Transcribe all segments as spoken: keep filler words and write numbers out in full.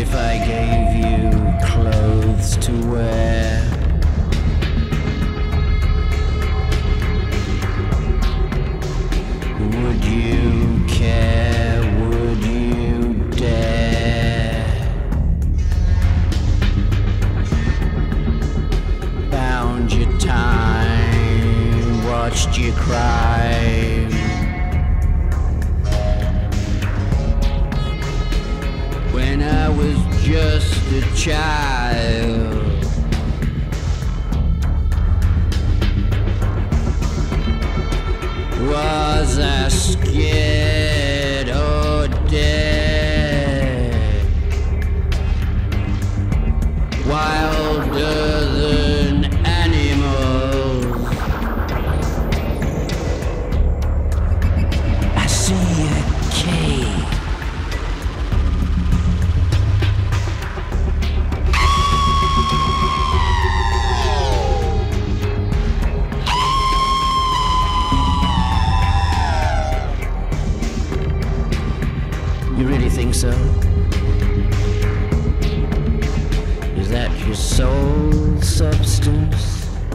if I gave you clothes to wear? Would you care? Would you dare? Found your time, watched you cry. When I was just a child, was I scared or dead? Wilder than animals. I see a cave. You really think so? Is that your soul substance?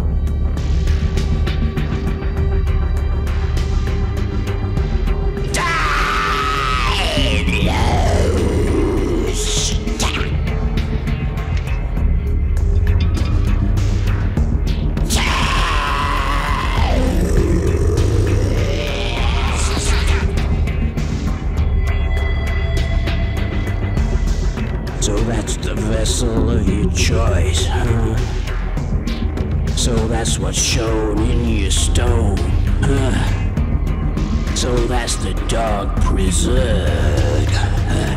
So that's the vessel of your choice, huh? So that's what's shown in your stone, huh? So that's the dog preserved, huh?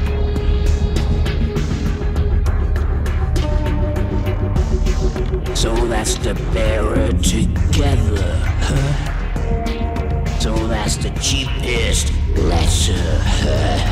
So that's the bearer together, huh? So that's the cheapest letter, huh?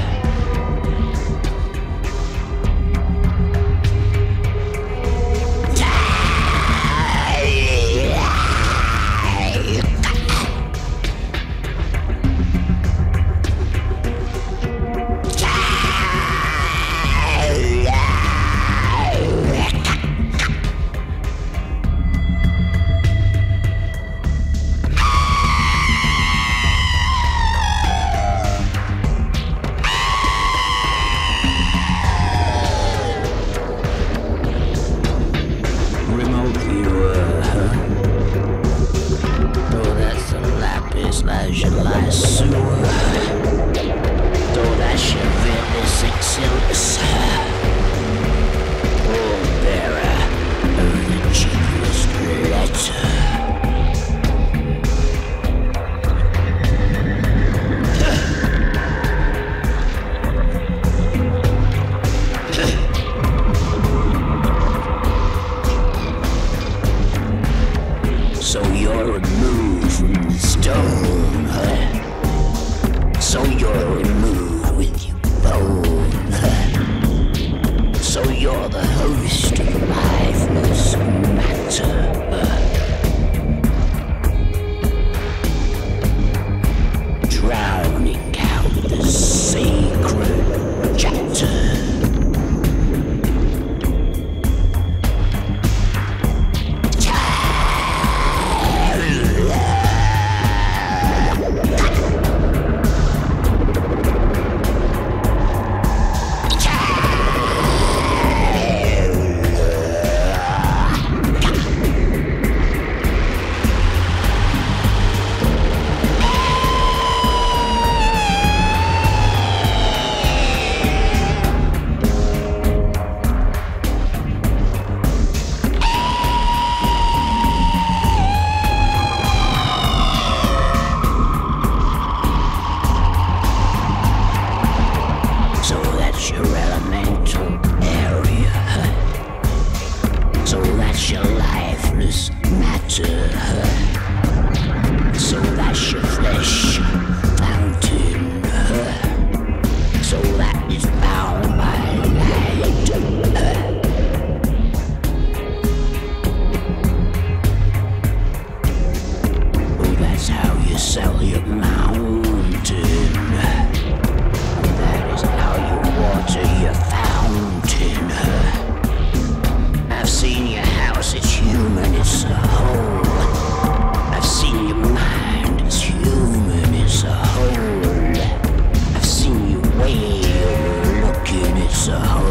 So you're removed from the stone, huh? So you're removed with your bone, huh? So you're the host of lifeless matter, huh? Drowning out the sacred chatter. Your elemental area, so that's your lifeless matter, so that's your flesh fountain, so that is bound by light. Oh, that's how you sell your mountain. That is how you water your fountain. a hole.